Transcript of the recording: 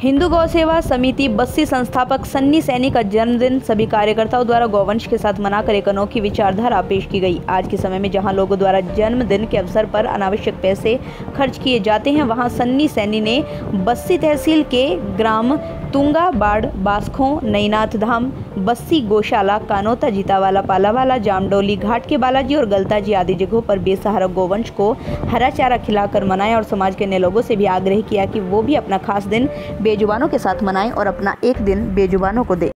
हिंदू गौ सेवा समिति बस्सी संस्थापक सन्नी सैनी का जन्मदिन सभी कार्यकर्ताओं द्वारा गौवंश के साथ मनाकर एक अनोखी विचारधारा पेश की गई। आज के समय में जहां लोगों द्वारा जन्मदिन के अवसर पर अनावश्यक पैसे खर्च किए जाते हैं, वहां सन्नी सैनी ने बस्सी तहसील के ग्राम तुंगाबाड़, बासखों, नईनाथ धाम, बस्सी गौशाला, कानोता, जीतावाला, पालावाला, जामडोली, घाट के बालाजी और गलताजी आदि जगहों पर बेसहारा गौवंश को हरा चारा खिलाकर मनाएं और समाज के अन्य लोगों से भी आग्रह किया कि वो भी अपना खास दिन बेजुबानों के साथ मनाएं और अपना एक दिन बेजुबानों को दें।